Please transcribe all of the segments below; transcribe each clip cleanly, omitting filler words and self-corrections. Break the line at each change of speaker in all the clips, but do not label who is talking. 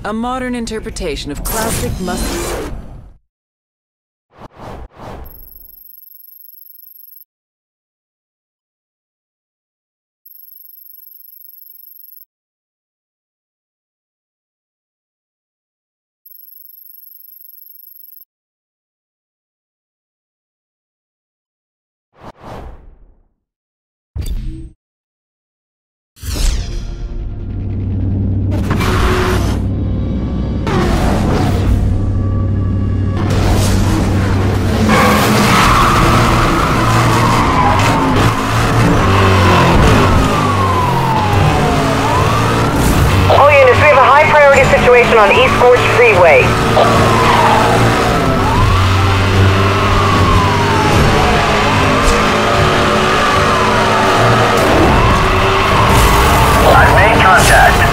A modern interpretation of classic muscle.
Situation on East Gorge Freeway.
I've made contact.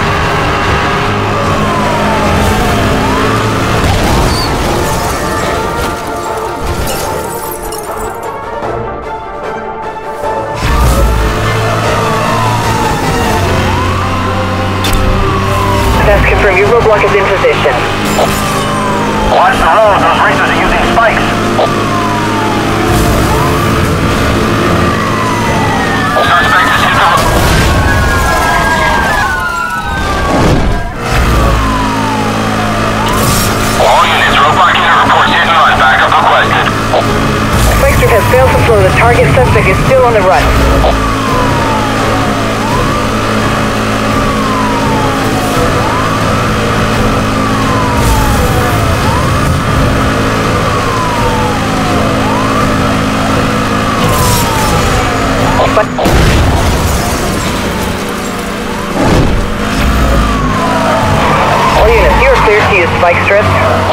That's confirmed. Your roadblock is in position.
Watch the road. Those racers are using spikes. Suspect is hit the road. All units, roadblock unit reports hit and run. Backup requested.
Spike strip has failed to slow. The target suspect is still on the run. All units, you are cleared to use spike strip.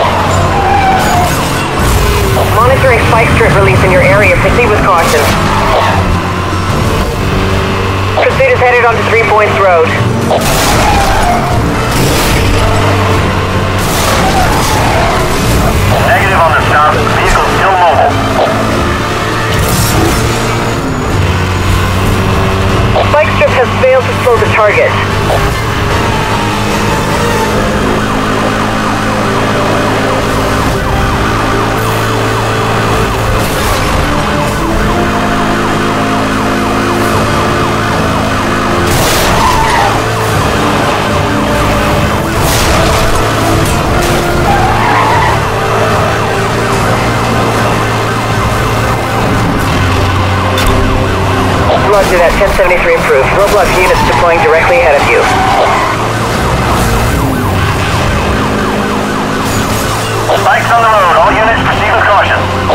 Monitoring spike strip release in your area. Proceed with caution. Pursuit is headed onto 3 Points Road.
Negative on the stop. Vehicle still mobile.
Spike strip has failed to slow the target. Roger that, 1073 approved. Roadblock units deploying directly ahead of you.
Spikes on the road. All units proceed with caution.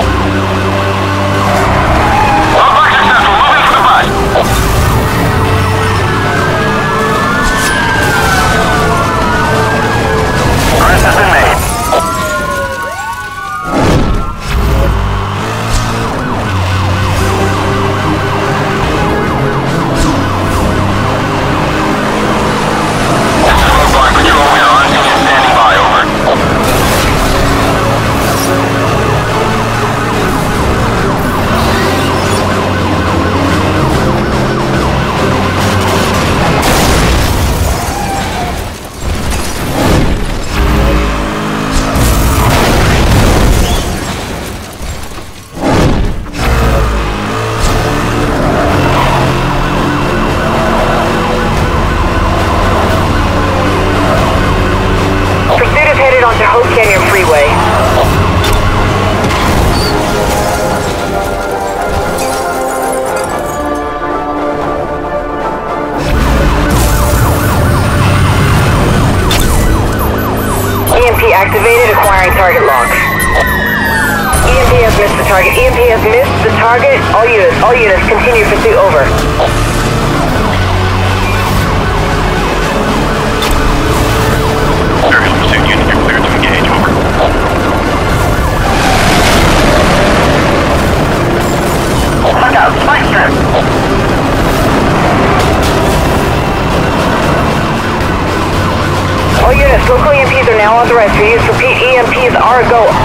Roadblock successful. Moving for the bus. Arrest has been made.
Activated, acquiring target lock. EMP has missed the target. EMP has missed the target. All units, continue pursuit, over.
Service pursuit unit, you're cleared to engage, over. Look out, spike strip!
All units, local EMPs are now authorized for use. Repeat, EMPs are a go.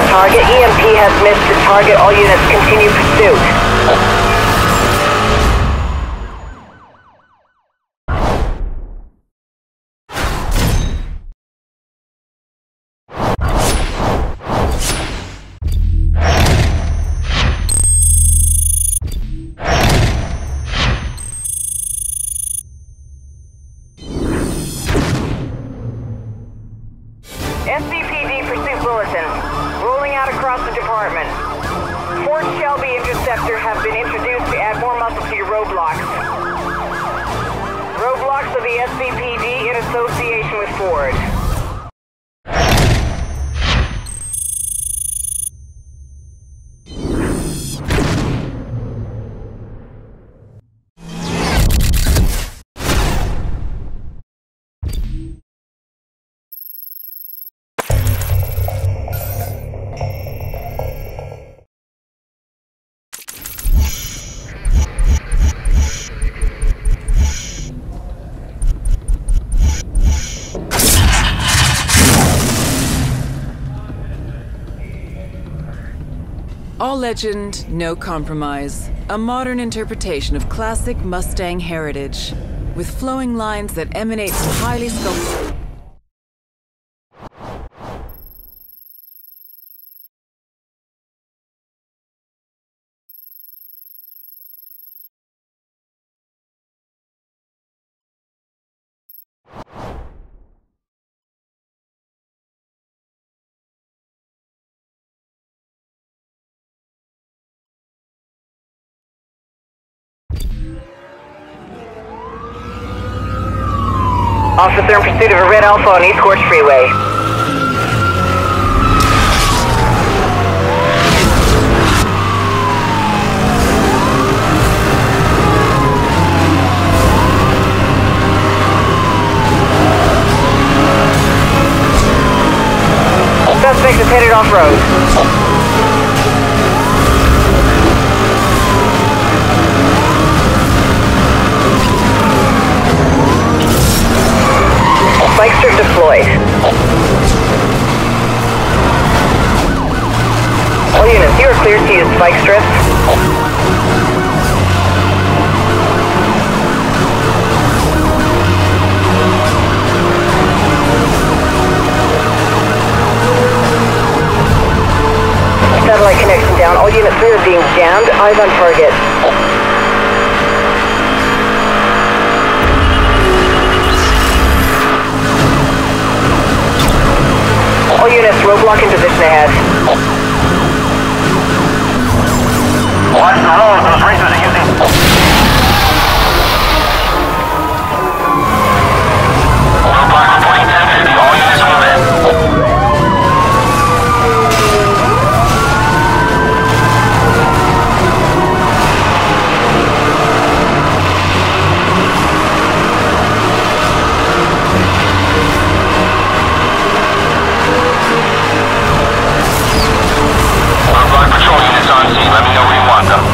target. EMP has missed the target. All units continue pursuit. SCPD pursuit bulletin. Rolling out across the department. Fort Shelby Interceptor have been introduced to add more muscle to your roadblocks. Roadblocks of the SCPD in association with Ford.
All legend, no compromise. A modern interpretation of classic Mustang heritage, with flowing lines that emanate from highly sculpted...
Officer in pursuit of a red Alpha on East Gorge Freeway. Suspect is headed off-road. Spike strip deployed. All units, you are cleared to use spike strips. Satellite connection down. All units, we are being jammed. Eyes on target. All units, roadblock in position ahead.
Watch the road, those racers are using... Roadblock reporting 1050, all units move in. Patrol units on scene. Let me know where you want them.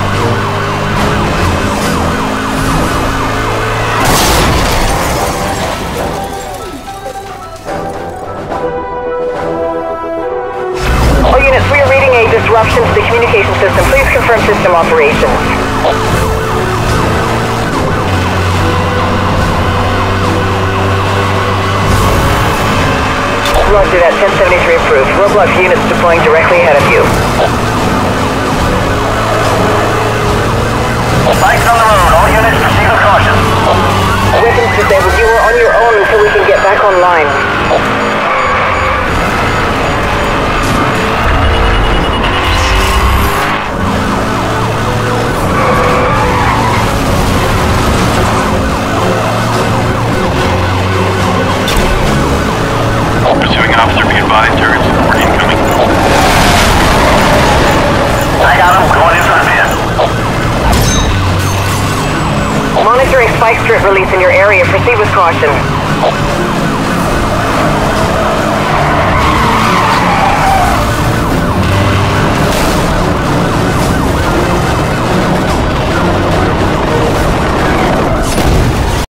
All units, we are reading a disruption to the communication system. Please confirm system operations. Roger that, 1073 approved. Roadblock units deploying directly ahead of you.
Spikes on the road. All units proceed with caution.
Weapons disabled. You are on your own until we can get back online.
Pursuing officer, be advised, turrets are incoming. I got him, going in for the pin.
Monitoring spike strip release in your area. Proceed with caution.